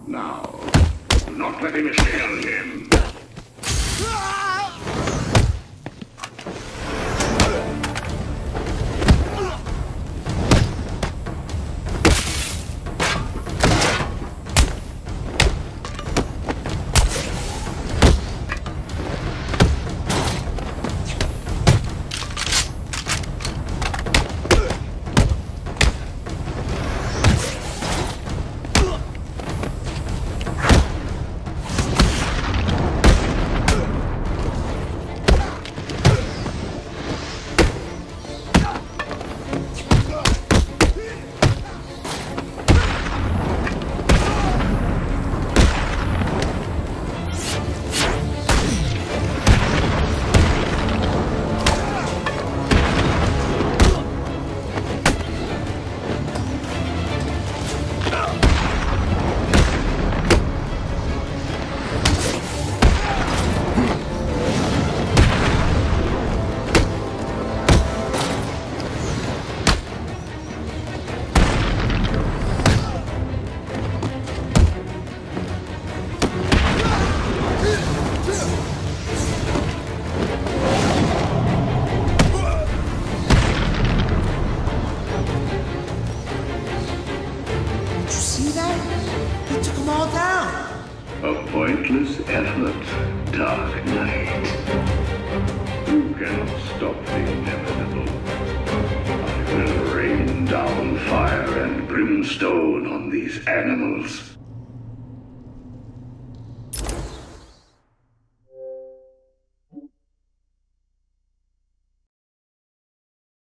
Now, do not let him assail him. A pointless effort, Dark Knight. You cannot stop the inevitable. I will rain down fire and brimstone on these animals.